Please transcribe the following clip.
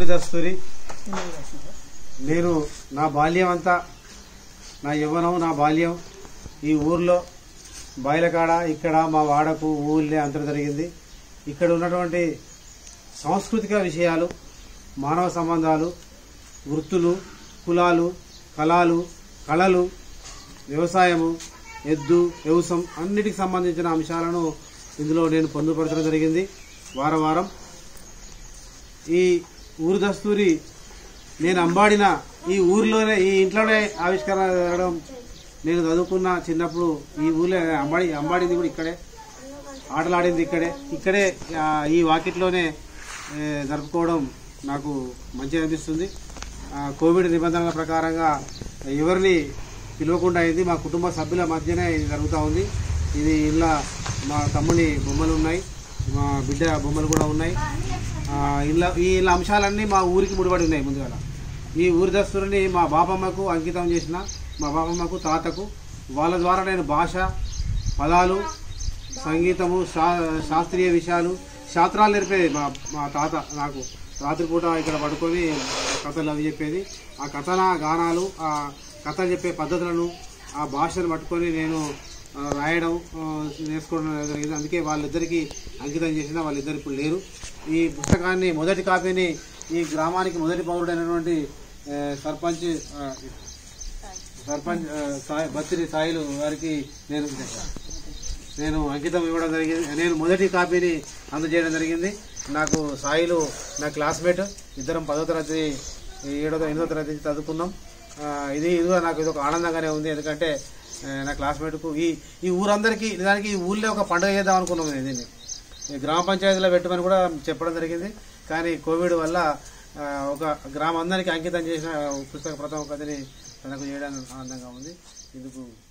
ఊరి దస్తూరి. నేను నా బాల్యం అంతా, నా యవ్వనం, నా బాల్యం ఈ ఊర్లో బాయిలకాడ, ఇక్కడ మా వాడకు ఊళ్ళే అంతా జరిగింది. ఇక్కడ ఉన్నటువంటి సాంస్కృతిక విషయాలు, మానవ సంబంధాలు, వృత్తులు, కులాలు, కళలు, వ్యవసాయము, ఎద్దు, వ్యవసాయం అన్నిటికి సంబంధించిన అంశాలను ఇందులో నేను పొందుపరచడం జరిగింది. వారం ఈ ఊరు దస్తూరి నేను అంబాడిన ఈ ఊరిలోనే, ఈ ఇంట్లోనే ఆవిష్కరణ జరగడం. నేను చదువుకున్న చిన్నప్పుడు ఈ ఊళ్ళో అంబాడింది కూడా ఇక్కడే, ఆటలాడింది ఇక్కడే ఈ వాకిట్లోనే జరుపుకోవడం నాకు మంచిగా అనిపిస్తుంది. కోవిడ్ నిబంధనల ప్రకారంగా ఎవరిని పిలవకుండా అయింది. మా కుటుంబ సభ్యుల మధ్యనే ఇది జరుగుతూ ఉంది. ఇది ఇలా మా తమ్ముని బొమ్మలు ఉన్నాయి, మా బిడ్డ బొమ్మలు కూడా ఉన్నాయి. ఈ అంశాలన్నీ మా ఊరికి ముడిపడి ఉన్నాయి. ముందుగా ఈ ఊరి దస్తూరిని మా బాపమ్మకు అంకితం చేసిన, మా బాపమ్మకు, తాతకు, వాళ్ళ ద్వారా నేను భాష, పదాలు, సంగీతము, శాస్త్రీయ విషయాలు, శాస్త్రాలు నేర్పేది మా తాత. నాకు రాత్రిపూట ఇక్కడ పడుకొని కథలు అవి చెప్పేది. ఆ కథన గానాలు, ఆ కథలు చెప్పే పద్ధతులను, ఆ భాషను పట్టుకొని నేను రాయడం నేర్చుకోవడం జరిగింది. అందుకే వాళ్ళిద్దరికీ అంకితం చేసిన. వాళ్ళిద్దరు ఇప్పుడు లేరు. ఈ పుస్తకాన్ని మొదటి కాపీని ఈ గ్రామానికి మొదటి పౌరుడైనటువంటి సర్పంచ్ బత్తిరి సాయిలు గారికి నేను అంకితం ఇవ్వడం జరిగింది. నేను మొదటి కాపీని అందజేయడం జరిగింది. నాకు సాయిలు నా క్లాస్మేట్. ఇద్దరం 10వ తరగతి 8వ తరగతి చదువుకున్నాం. ఇది నాకు ఇదొక ఆనందంగానే ఉంది. ఎందుకంటే నా క్లాస్మేట్కు ఈ ఊరందరికీ, నిజానికి ఈ ఊళ్ళో ఒక పండుగ చేద్దాం అనుకున్నాం. దీన్ని గ్రామ పంచాయతీలో పెట్టమని కూడా చెప్పడం జరిగింది. కానీ కోవిడ్ వల్ల ఒక గ్రామం అందరికీ అంకితం చేసిన పుస్తక ప్రథమ కథని తనకు చేయడానికి ఆనందంగా ఉంది. ఇందుకు